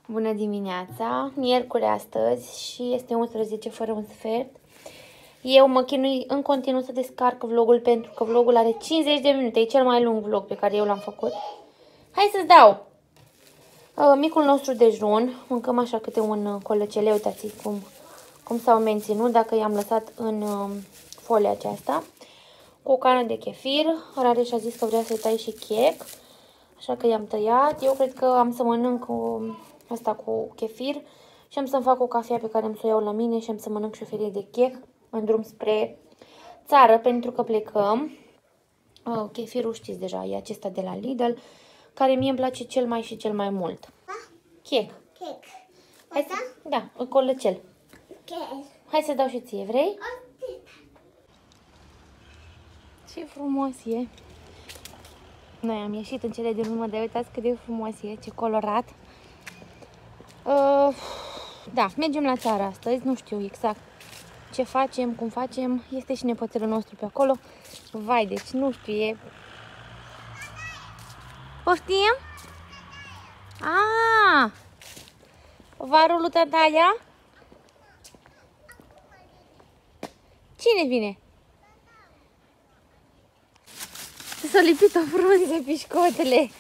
Bună dimineața! Miercuri astăzi și este 11 fără un sfert. Eu mă chinui în continuu să descarc vlogul pentru că vlogul are 50 de minute. E cel mai lung vlog pe care eu l-am făcut. Hai să-ți dau! Micul nostru dejun. Mâncăm așa câte un colăcele. Uitați cum s-au menținut dacă i-am lăsat în folia aceasta. Cu o cană de chefir. Rareș a zis că vrea să-i tai și chec. Așa că i-am tăiat. Eu cred că am să mănânc asta cu chefir și am să-mi fac o cafea pe care am să o iau la mine și am să mănânc și o felie de chec în drum spre țară pentru că plecăm. Chefirul știți deja, e acesta de la Lidl, care mie îmi place cel mai mult. Chec. Chec. Hai să, da, un colăcel. Hai să dau și ție, vrei? Ce frumos e! Noi am ieșit în cele din urmă, de uitați cât de frumos e, ce colorat. Da, mergem la țară astăzi, nu știu exact ce facem, cum facem. Este și nepoțelul nostru pe acolo. Vai, deci nu știu, e... Poftim? Ah! Varul lui Tataia? Cine vine? S-a lipit o frunză pișcotele.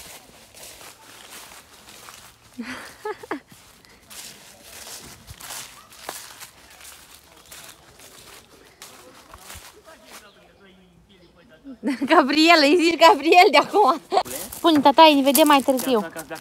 Gabriel, îi zici Gabriel de acum. Spune, tata, ne vedem mai târziu.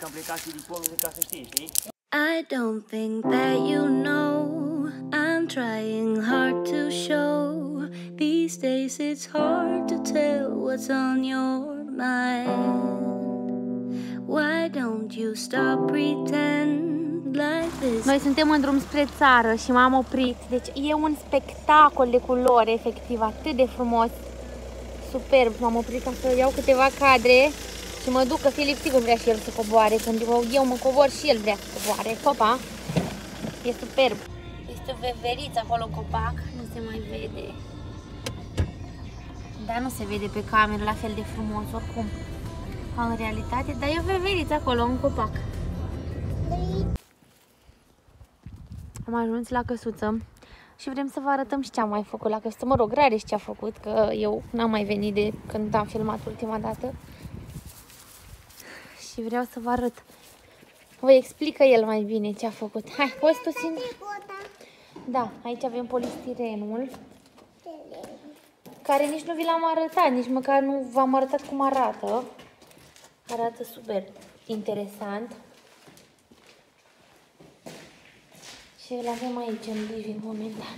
I don't think that you know I'm trying hard to show. These days it's hard to tell what's on your mind. Why don't you stop pretend like this? Noi suntem în drum spre țară și m-am oprit. Deci e un spectacol de culori, efectiv, atât de frumos. Superb, m-am oprit ca să iau câteva cadre și mă duc, că Filip sigur vrea și el să coboare. Când eu mă cobor și el vrea să coboare. Hopa! E superb. Este o veveriță acolo în copac, nu se mai vede. Dar nu se vede pe cameră la fel de frumos, oricum, în realitate. Dar e o veveriță acolo în copac. Am ajuns la căsuță și vrem să vă arătăm și ce am mai făcut la căsuță. Mă rog, rare și ce a făcut, că eu n-am mai venit de când am filmat ultima dată. Și vreau să vă arăt. Vă explică el mai bine ce a făcut. Hai, poți tu ține? Da, aici avem polistirenul, care nici nu vi l-am arătat, nici măcar nu v-am arătat cum arată. Arată super interesant. Și îl avem aici în living momentan.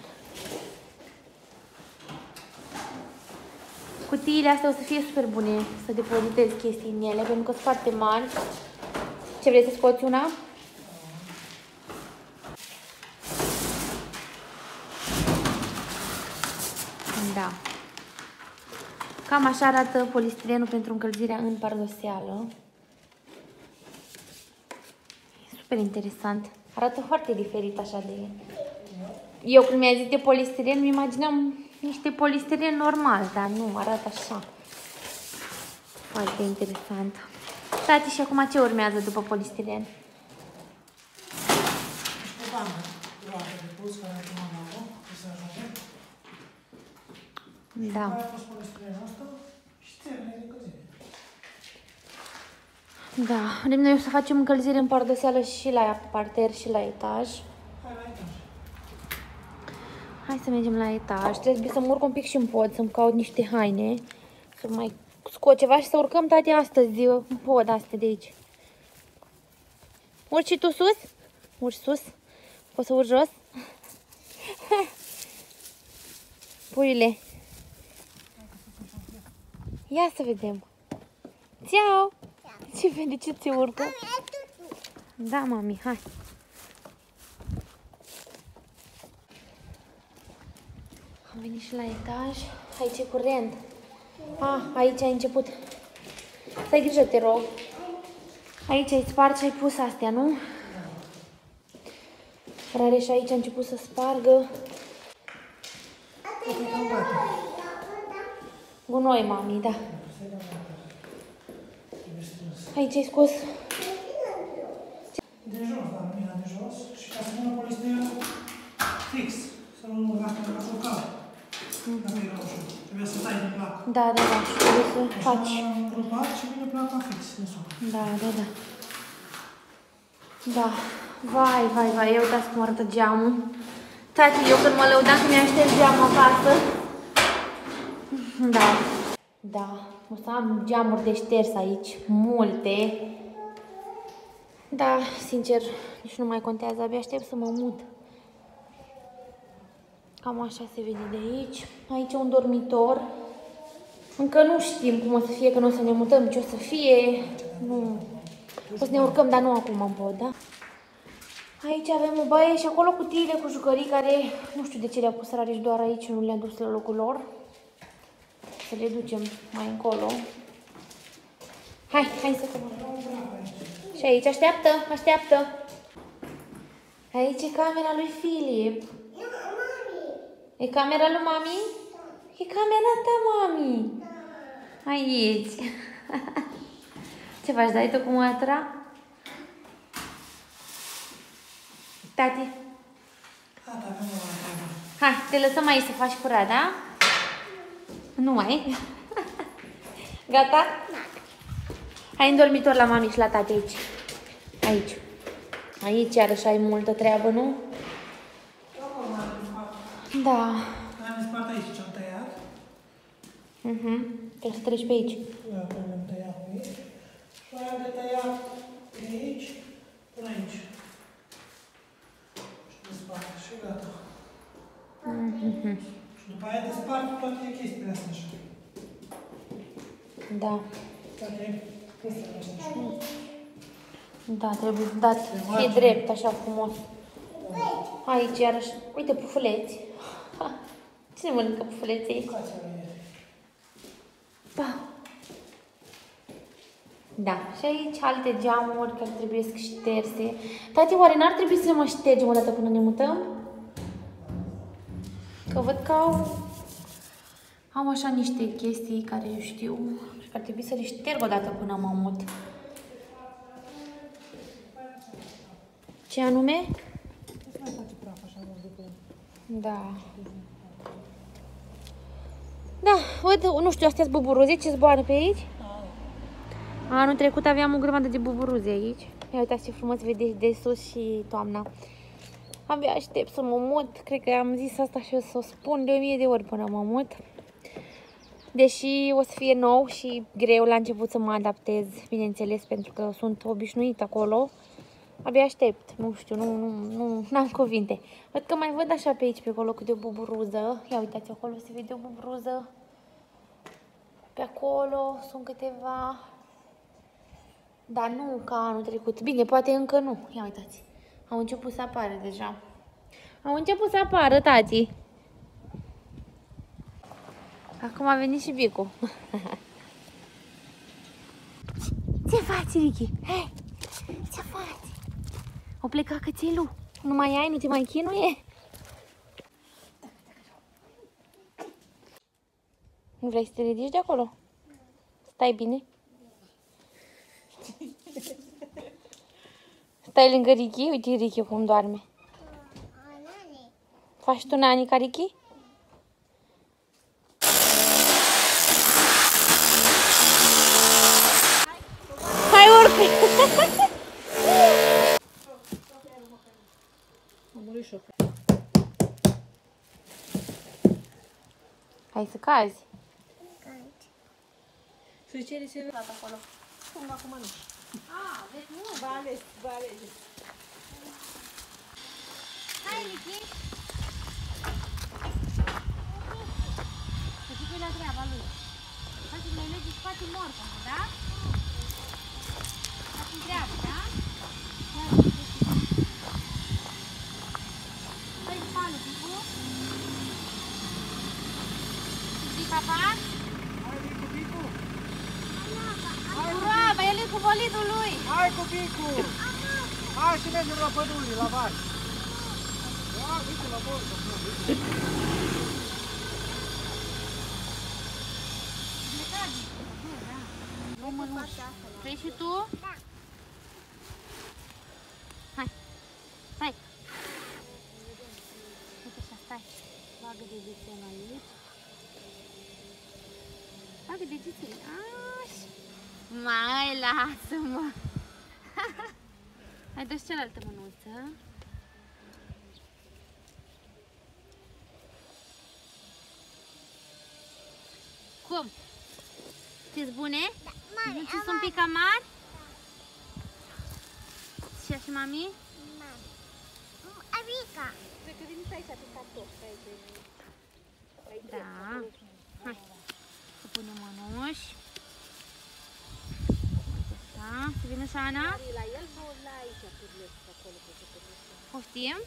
Cutiile astea o să fie super bune să depozitez chestii în ele, pentru că sunt foarte mari. Ce vrei să scoți una? Da. Cam așa arată polistirenul pentru încălzirea în pardoseală. E super interesant. Arată foarte diferit așa de... Eu când mi-a zis de polistiren, îmi imaginam niște polistiren normal, dar nu, arată așa. Foarte interesant. Tati, și acum ce urmează după polistiren? Da. Da, vrem noi să facem încălzire în pardoseală și la parter și la etaj. Hai să mergem la etaj. Trebuie să mă urc un pic și în pod, să-mi caut niște haine. Să mai scot ceva și să urcăm toate astăzi în pod astea de aici. Urci și tu sus? Urci sus? Poți să urci jos? Puiule. Ia să vedem. Ceau! Ce vede, ce ți urcă? Da, mami, hai. Am venit și la etaj. Aici e curent. Aici ai început. Să ai grijă, te rog. Aici ai spart și ai pus astea, nu? Rareș aici a început să spargă. Gunoi, mami, da. Aici ai scos. jos și ca să mână polistirenul fix, să nu gata la focal. Dacă e roșu. Trebuie să tai din placă. Da, da, da. Trebuie să faci. Așa am grupat și vine placa fix din sus. Da, da, da. Da. Vai, vai, vai. Eu uitați cum arată geamul. Tati, eu când mă lăudam că mi-a șters geamul acasă. Da. Da. O să am geamuri de șters aici. Multe. Da, sincer, nici nu mai contează. Abia aștept să mă mut. Cam așa se vede de aici. Aici e un dormitor. Încă nu știm cum o să fie, că nu o să ne mutăm, ce o să fie. Nu. O să ne urcăm, dar nu acum am pot, da? Aici avem o baie și acolo cutiile cu jucării care nu știu de ce le-au pus Rareș doar aici, nu le-a dus la locul lor. Să le ducem mai încolo. Hai, hai să coborăm. Și aici, așteaptă, așteaptă. Aici e camera lui Filip. E camera lui mami? E camera ta, mami. Aici. Ce faci, dai tu cu mătra? Tati. Hai, te lăsăm aici să faci curat, da? Nu mai? Gata? Hai în dormitor la mami și la tati aici. Aici. Aici iarăși ai multă treabă, nu? Da. Am spart aici ce-am tăiat. Trebuie să treci pe aici. Da, am tăiat aici. Și mai am de tăiat de aici până aici. Și de spart și gata. Și după aia de spart toate chestiile astea așa. Da. Toate chestiile astea așa. Da, trebuie dat, fie drept, așa frumos. Aici iarăși, uite, pufuleți. Cine mănâncă pufuleții? Da. Da, și aici alte geamuri care trebuie șterse. Tati, oare n-ar trebui să le mai ștergem o dată până ne mutăm? Că văd că au așa niște chestii care eu știu. Cred că ar trebui să le șterg o dată până mă mut. Ce anume? Da. Da, văd, nu știu, astea-s buburuze, ce zboară pe aici? Anul trecut aveam o grămadă de buburuze aici. Ia uitați ce frumos vedeți de sus și toamna. Abia aștept să mă mut, cred că am zis asta și o să o spun de 1000 de ori până mă mut. Deși o să fie nou și greu la început să mă adaptez, bineînțeles, pentru că sunt obișnuit acolo. Abia aștept, nu știu, n-am cuvinte. Văd că mai văd așa pe aici, pe acolo, câte o buburuză. Ia uitați, acolo se vede o buburuză. Pe acolo sunt câteva. Dar nu ca anul trecut. Bine, poate încă nu. Ia uitați, au început să apară deja. Au început să apară, tati. Acum a venit și Bicu. Ce faci, Ricky? Hei, ce faci? O plecat cățelul. Nu mai ai, nu te mai chinuie? Nu vrei să te ridici de acolo? Stai bine. Stai lângă Ricky? Uite Ricky cum doarme. Faci tu nani ca Ricky? Hai, urcă! Hai să cazi. Și ce le se dat acolo? Cum acum nu. Ah, deci nu. Va alege. Hai, Ricky. Să fii la treaba lui. Faci mai lege și faci morcă, da? Faci treaba, da? Hai, spală, Bicu. Zic, papa? Hai, Bicu, Bicu! Ura, mai el e cu bolidul lui. Hai cu Bicu! Hai și mergem la pădure, la vari. Da, Bicu, la bol, Nu mănânci. Vrei și tu? Da. Hai. Bagă degetele. Așa. Mai, lasă-mă. Hai, dă-și cealaltă mânuță. Cum? Ți-s bune? Da, nu ți-s un pic amar? Și așa, mami? Amica. Cred că vin aici pe cartof. Da. Hai. Să punem mănuși. Da. Să vină și Ana? La el sau la aici turlesc acolo pe turlesc? Poftim?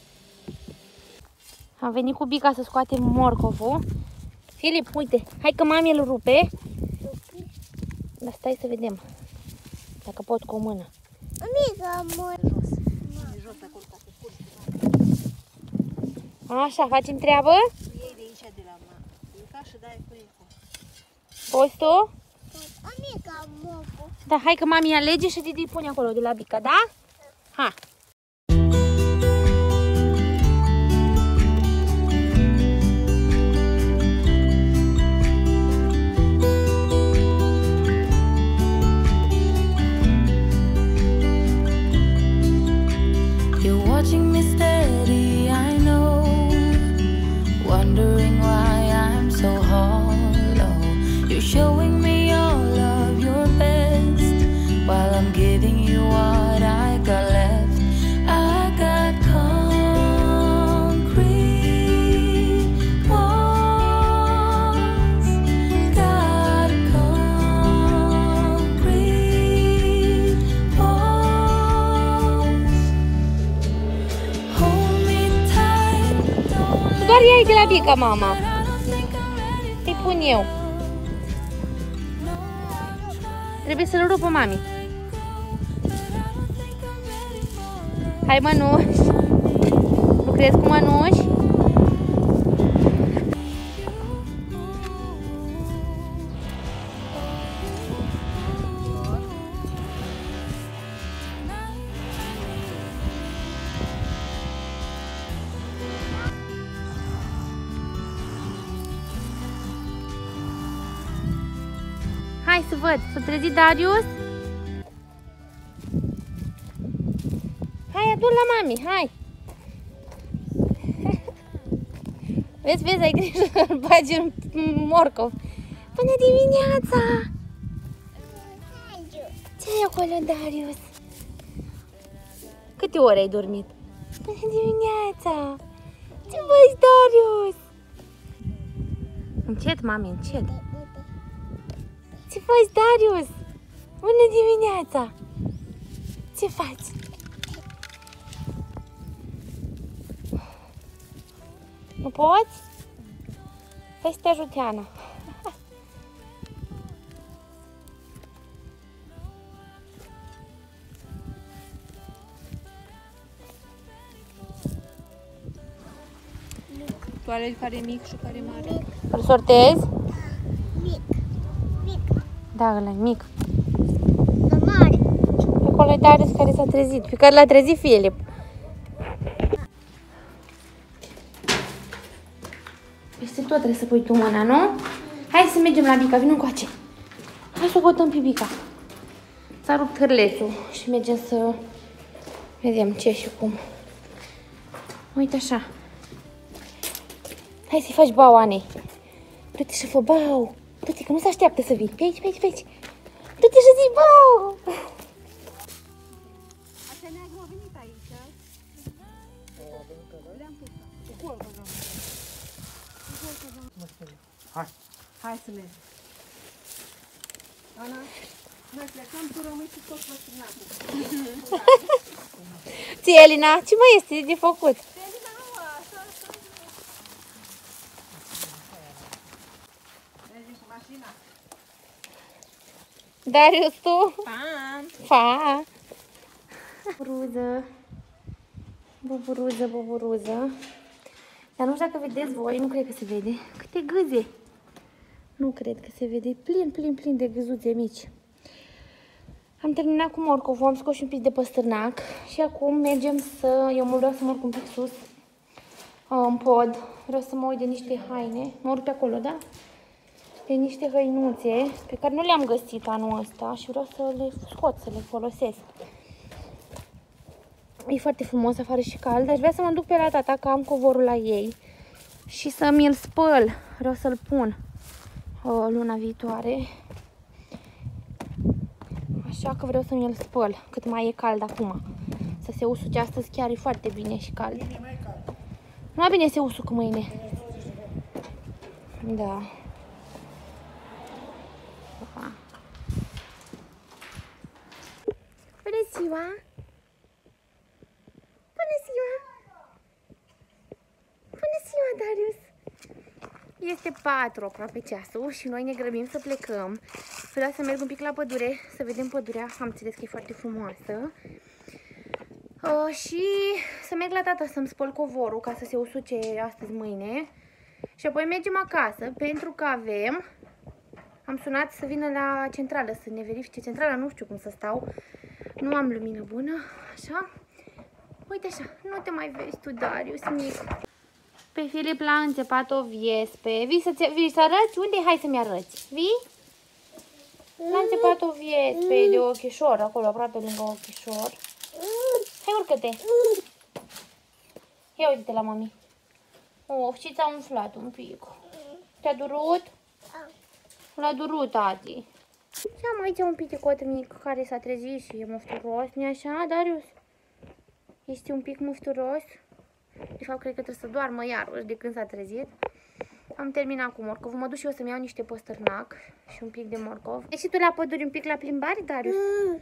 Am venit cu Bica să scoatem morcovul. Filip, uite, hai că mami îl rupe. Dar stai să vedem dacă pot cu o mână. Amica, mă. Jos acolo ca să curgi. Așa, facem treabă? Iei de aici de la Mica și dai cu Ico. Poți tu? Amica, mă. Da, hai că mami alege și Didi pune acolo de la Bica, da? Ha! You're watching me steady, I know, wondering why I'm so hollow. You're showing me all of your best, while I'm giving you what I got left. I got concrete walls, got concrete walls. Hold me tight, don't Doar iei de la Bica, mama. I don't think I'm ready Îi pun eu. Trebuie să-l rupă mami. Hai, mănuși. Lucrezi cu mănuși? Hai să văd. S-a trezit Darius? Hai, adu-l la mami, hai! Vezi, vezi, ai grijă să-l bagi în morcov. Până dimineața! Ce ai acolo, Darius? Câte ore ai dormit? Până dimineața! Ce faci, Darius? Încet, mami, încet. Ce faci, Darius? Bună dimineața! Ce faci? Nu poți? Hai să te ajute Ana. Tu alegi care e mic și care e mare. Îl sortezi? Mic. Mic. Da, ăla e mic. Mare. Pe acolo e Darius care s-a trezit, pe care l-a trezit Filip. Peste tot trebuie să pui tu mâna, nu? Hai să mergem la Bica, vină încoace. Hai să o bătăm pe Bica. S-a rupt hârlețul și mergem să vedem ce și cum. Uite așa. Hai să-i faci bau, Anei. Du-te și fă bau. Du-te, că nu se așteaptă să vii. Pe aici, pe aici, pe aici. Du-te și zi bau. Așa neagră a venit aici. Le-am pus. Cu colbă, doamne. Hai. Hai să mergem. Ana, noi plecăm, tu rămâi și tot văștinatul. Ție, Elina, ce mai este de făcut? Mergem cu mașina. Darius, tu? Pam! Fa! Buburuză. Buburuză, buburuză. Dar nu știu dacă vedeți voi, nu cred că se vede. Câte gâze! Nu cred că se vede. Plin, plin, plin de gâzuțe mici. Am terminat cu morcovul, am scos și un pic de păstârnac și acum mergem să... Eu mă vreau să merg un pic sus în pod. Vreau să mă uit de niște haine. Mă urc pe acolo, da? De niște hăinuțe pe care nu le-am găsit anul ăsta și vreau să le scot, să le folosesc. E foarte frumos afară și cald. Deci vreau să mă duc pe la tata, că am covorul la ei. Și să mi-l spăl. Vreau să-l pun luna viitoare. Așa că vreau să mi-l spăl cât mai e cald acum. Să se usuce astăzi, chiar e foarte bine și cald. Nu mai bine se usucă mâine. Da. Bună ziua! Bună ziua! Bună ziua, Darius! Este 4 aproape ceasul și noi ne grăbim să plecăm. Vreau să merg un pic la pădure, să vedem pădurea. Am înțeles că e foarte frumoasă. Și să merg la tata să-mi spăl covorul ca să se usuce astăzi, mâine. Și apoi mergem acasă pentru că am sunat să vină la centrală, să ne verifice centrala, nu știu cum să stau. Nu am lumină bună, așa. Uite așa, nu te mai vezi tu, Darius, mic. Pe Filip l-a înțepat o viespe. Vii să arăți? Unde? Hai să-mi arăți. Vii? L-a înțepat o viespe de ochișor, acolo, aproape lângă ochișor. Hai, urcă-te. Ia uite-te la mami. Oh, și ți-a umflat un pic. Te-a durut? L-a durut, tati. Și am aici un piticot mic care s-a trezit și e mufturos, nu-i așa, Darius? Este un pic mufturos. De fapt, cred că trebuie să doarmă iarăși de când s-a trezit. Am terminat cu morcov. Mă duc și eu să-mi iau niște păstărnac și un pic de morcov. Ești și tu la păduri un pic la plimbare, Darius?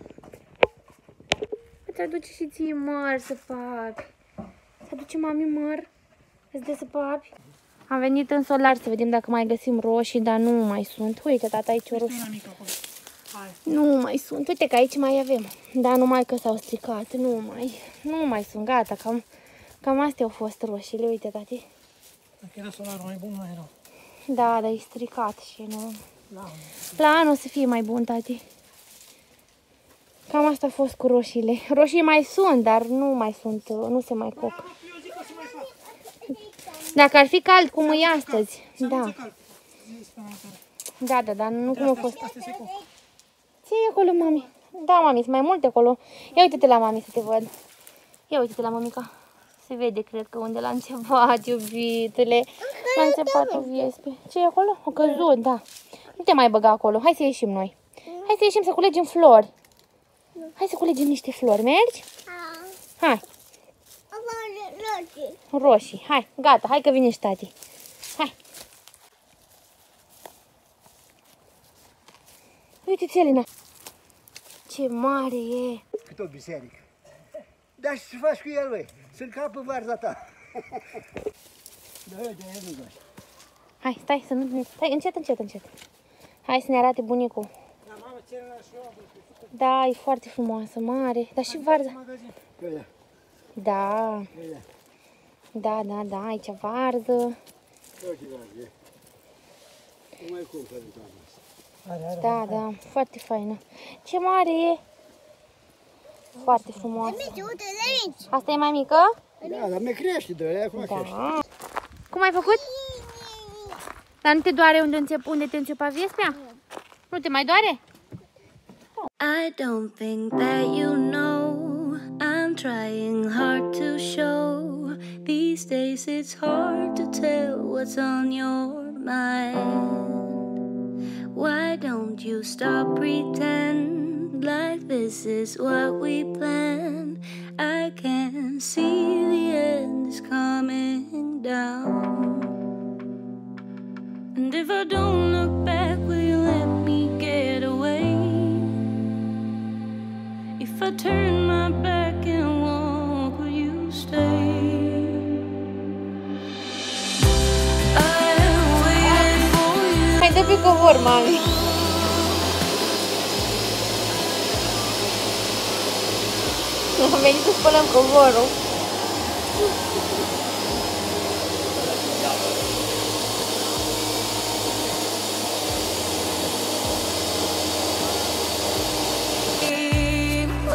Îți aduce și ție măr să papi. Să aduce mami măr? Îți dă să papi? Am venit în solar să vedem dacă mai găsim roșii, dar nu mai sunt. Uite, tata, aici o roșie. Nu mai sunt. Uite că aici mai avem. Dar numai că s-au stricat. Nu mai sunt. Gata, cam astea au fost roșiile. Uite, tati. Dacă era solarul mai bun, mai erau. Da, dar e stricat și nu... La anul o să fie mai bun, tati. Cam asta a fost cu roșiile. Roșii mai sunt, dar nu mai sunt, nu se mai coc. Eu zic că se mai fac. Dacă ar fi cald cum e astăzi. Da. Cald. Da, nu cum a fost. Astea se coc. Ce e acolo, mami? Da, mami, sunt mai multe acolo. Ia uite-te la mami să te văd. Ia uite-te la mămica. Se vede, cred că unde l-a înțepat, iubitule. L-a înțepat o viespe. Ce e acolo? O căzut, da. Nu te mai băga acolo. Hai să ieșim noi. Hai să ieșim să culegem flori. Hai să culegem niște flori. Mergi? Hai. Roșii. Hai, gata. Hai că vine și tati. Hai. Uite-ți, Elena. Ce mare e. Cât o biserică. Dar ce faci cu el, băi? Să încapă varza ta. Da, de-aia nu faci. Hai, stai, să nu... Stai, încet. Hai să ne arate bunicul. Da, mamă, ține-la și eu. Da, e foarte frumoasă, mare. Dar și varza. Da. Da, aici varză. Da, foarte faină. Ce mare e. Foarte frumoasă. Asta e mai mică? Da, dar mi crește, de acum crește. Da. Cum ai făcut? Dar nu te doare unde te înțepa viespea? Nu te mai doare? I don't think that you know I'm trying hard to show. These days it's hard to tell what's on your mind. Why don't you stop pretend like this is what we planned? I can see the end is coming down. And if I don't look back, will you let me get away? If I turn my back and walk, will you stay? I'm waiting for you. Hai, dă pe covor, mami. Am venit să spălăm covorul.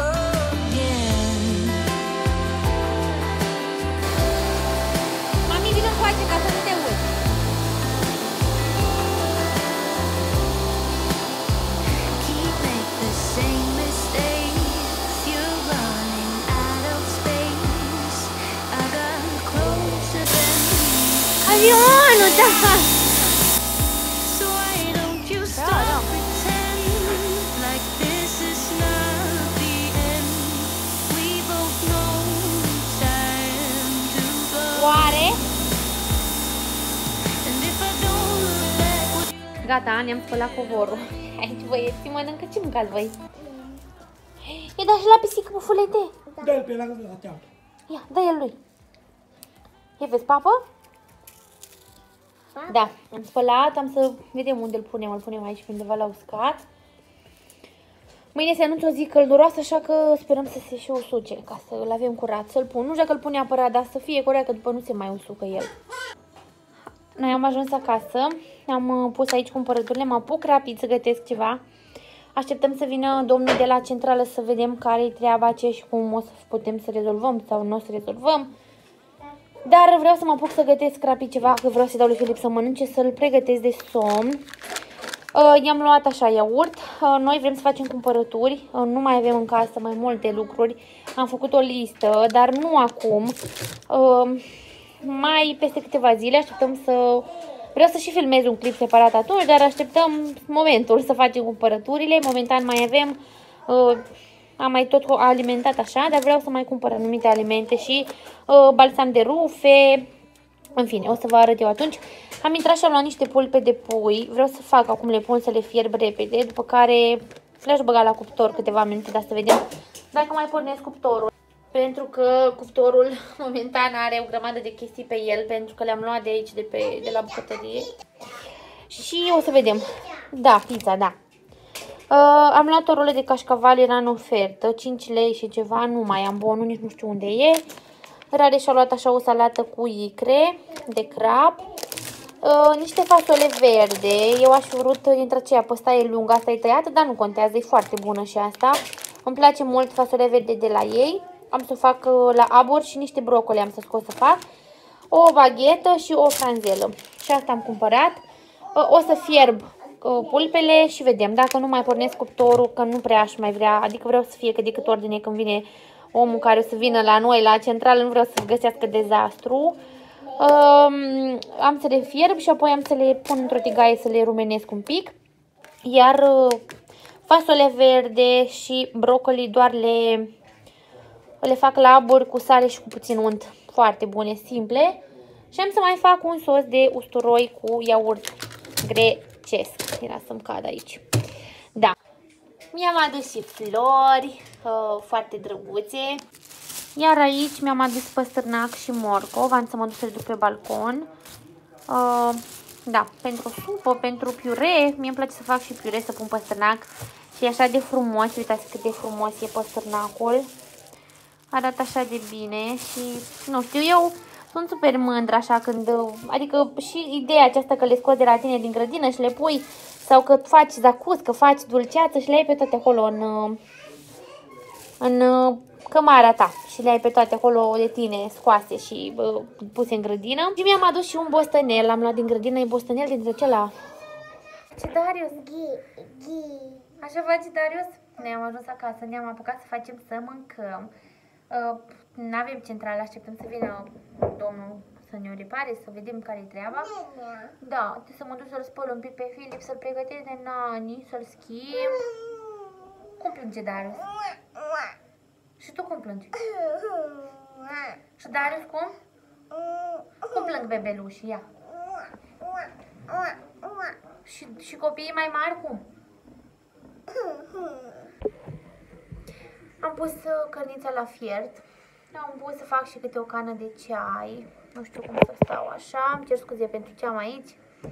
Mami, da. So why don't you stop pretend like this is not the end? We both know time to go. Oare? And if I don't look back, would you Gata, ne-am spălat covorul. Aici băieții mănâncă, ce mâncați voi? E da și la pisică, pufulete. Dă-l pe la teamă. Ia, dă-i lui. Ia vezi, papă? Da, am spălat, am să vedem unde îl punem aici pe undeva la uscat. Mâine se anunță o zi călduroasă, așa că sperăm să se și usuce, ca să-l avem curat, să-l pun. Nu știu dacă îl pun neapărat, dar să fie curat, că după nu se mai usucă el. Noi am ajuns acasă, am pus aici cumpărăturile, mă apuc rapid să gătesc ceva. Așteptăm să vină domnul de la centrală să vedem care-i treaba, ce și cum o să putem să rezolvăm sau nu o să rezolvăm. Dar vreau să mă apuc să gătesc rapid ceva, că vreau să-i dau lui Filip să mănânce, să-l pregătesc de somn. I-am luat așa iaurt, noi vrem să facem cumpărături, nu mai avem în casă mai multe lucruri. Am făcut o listă, dar nu acum, mai peste câteva zile așteptăm să... Vreau să și filmez un clip separat atunci, dar așteptăm momentul să facem cumpărăturile. Momentan mai avem, am mai tot alimentat așa, dar vreau să mai cumpăr anumite alimente și balsam de rufe. În fine, o să vă arăt eu atunci. Am intrat și am luat niște pulpe de pui. Vreau să fac acum, le pun să le fierb repede, după care le-aș băga la cuptor câteva minute, dar să vedem dacă mai pornesc cuptorul. Pentru că cuptorul momentan are o grămadă de chestii pe el, pentru că le-am luat de aici, de la bucătărie. Și o să vedem. Da, pizza, da. Am luat o rolă de cașcaval, era în ofertă, 5 lei și ceva, nu mai am bonul, nici nu știu unde e. Rare și-a luat așa o salată cu icre de crab. Niște fasole verde, eu aș fi vrut dintre aceea, pe ăsta e lungă, asta e tăiată, dar nu contează, e foarte bună și asta. Îmi place mult fasole verde de la ei. Am să fac la abur și niște brocoli am să scot să fac. O baghetă și o franzelă. Și asta am cumpărat. O să fierb pulpele și vedem. Dacă nu mai pornesc cuptorul, că nu prea aș mai vrea. Adică vreau să fie cât de cât ordine când vine omul care o să vină la noi, la centrală. Nu vreau să găsească dezastru. Am să le fierb și apoi am să le pun într-o tigaie să le rumenesc un pic. Iar fasole verde și brocoli doar le fac la abur cu sare și cu puțin unt. Foarte bune, simple. Și am să mai fac un sos de usturoi cu iaurt grecesc. Era să-mi cad aici. Da. Mi-am adus și flori foarte drăguțe. Iar aici mi-am adus păstârnac și morcov. Am să mă duc să le duc pe balcon. Da, pentru supă, pentru piure. Mie îmi place să fac și piure, să pun păstârnac. Și e așa de frumos. Uitați cât de frumos e păstârnacul. Arată așa de bine și, nu știu, eu sunt super mândră așa când, adică și ideea aceasta că le scoți de la tine din grădină și le pui, sau că faci zacus, că faci dulceață și le ai pe toate acolo în cămara ta și le ai pe toate acolo de tine scoase și puse în grădină. Și mi-am adus și un bostănel, am luat din grădină, e bostănel dintre acela. Ce, Darius? Așa face Darius? Ne-am ajuns acasă, ne-am apucat să facem să mâncăm. N-avem centrală, așteptăm să vină domnul să ne o repare, să vedem care-i treaba. Da, trebuie să mă duc să-l spăl un pic pe Filip, să-l pregătesc de nani, să-l schimb. Cum plânge Darius? Și tu cum plângi? Și Darius cum? Cum plâng bebelușii? Ia. Și copiii mai mari cum? Am pus cărnița la fiert. Am pus să fac și câte o cană de ceai. Nu știu cum să stau așa. Îmi cer scuze pentru ce am aici.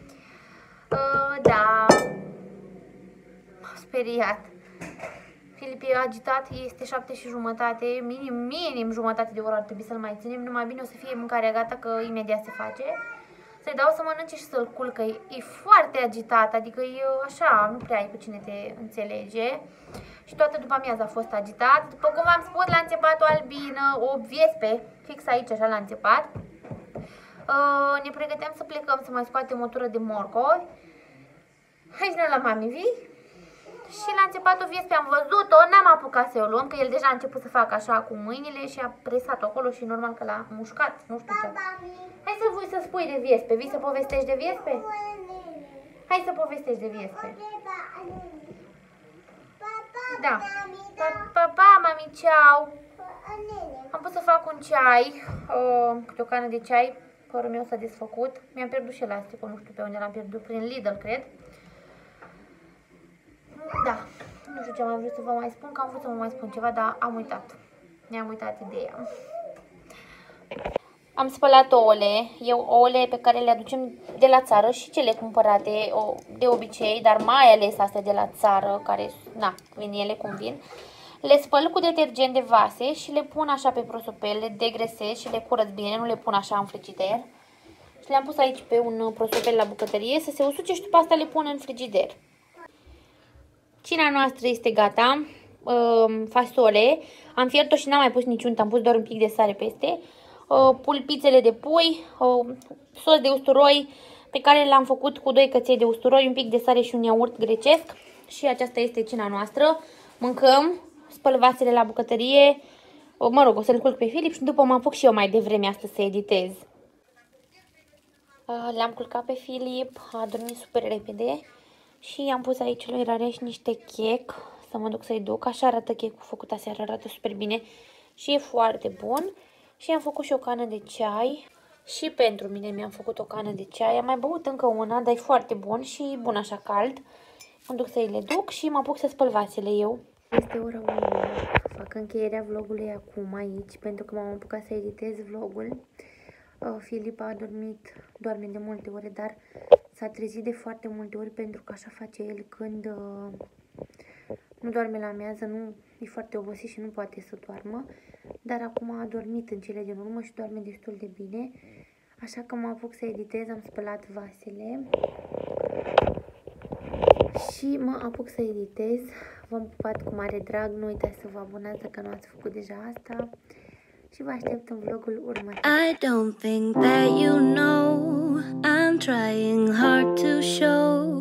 Da. M-a speriat. Filip e agitat. Este 7:30. Minim jumătate de oră ar trebui să-l mai ținem. Numai bine o să fie mâncarea gata, că imediat se face. Să-i dau să mănânce și să-l culcă. E foarte agitat. Adică e așa. Nu prea ai cu cine te înțelege. Și toată după amiază a fost agitat. După cum v-am spus, la înțepat o albină, o viespe, fix aici, așa, la înțepat. Ne pregăteam să plecăm, să mai scoatem o tură de morcovi. Aici ne la mami vii. Și la înțepatul viespei am văzut-o, n-am apucat să o luăm, că el deja a început să facă așa cu mâinile și a presat acolo și normal că l-a mușcat, nu știu ce. Hai să spui de viespe, vii să povestești de viespe? Hai să povestești de viespe. Da. Pa, mami, ceau. Am pus să fac un ceai, câte o cană de ceai, părul meu s-a desfăcut. Mi-am pierdut și elasticul, nu știu pe unde l-am pierdut, prin Lidl, cred. Da, nu știu ce am vrut să vă mai spun, că am vrut să vă mai spun ceva, dar am uitat. Mi-am uitat ideea. Am spălat ouăle, ouăle pe care le aducem de la țară și cele cumpărate de obicei, dar mai ales astea de la țară, care, na, vin ele cum vin. Le spăl cu detergent de vase și le pun așa pe prosopel, le degresez și le curăț bine, nu le pun așa în frigider. Și le-am pus aici pe un prosopel la bucătărie să se usuce și după asta le pun în frigider. Cina noastră este gata, fasole, am fiert-o și n-am mai pus niciun, am pus doar un pic de sare peste, pulpițele de pui, sos de usturoi pe care l-am făcut cu 2 căței de usturoi, un pic de sare și un iaurt grecesc și aceasta este cina noastră. Mâncăm, spăl vasele la bucătărie, mă rog, o să-l culc pe Filip și după mă apuc și eu mai devreme astăzi să editez. L-am culcat pe Filip, a dormit super repede. Și am pus aici lui Rareș niște chec, să mă duc să-i duc. Așa arată checul făcut aseară, arată super bine și e foarte bun. Și am făcut și o cană de ceai. Și pentru mine mi-am făcut o cană de ceai. Am mai băut încă una, dar e foarte bun și bun așa cald. Mă duc să-i le duc și mă apuc să spăl vasele eu. Este ora 1. Fac încheierea vlogului acum aici, pentru că m-am apucat să editez vlogul. Filip a dormit, doarme de multe ore, dar s-a trezit de foarte multe ori pentru că așa face el când nu doarme la amiază, nu e foarte obosit și nu poate să doarmă. Dar acum a dormit în cele din urmă și doarme destul de bine. Așa că mă apuc să editez, am spălat vasele și mă apuc să editez. V-am pupat cu mare drag, nu uitați să vă abonați dacă nu ați făcut deja asta. Și vă aștept în vlogul următor. I don't think that you know I'm trying hard to show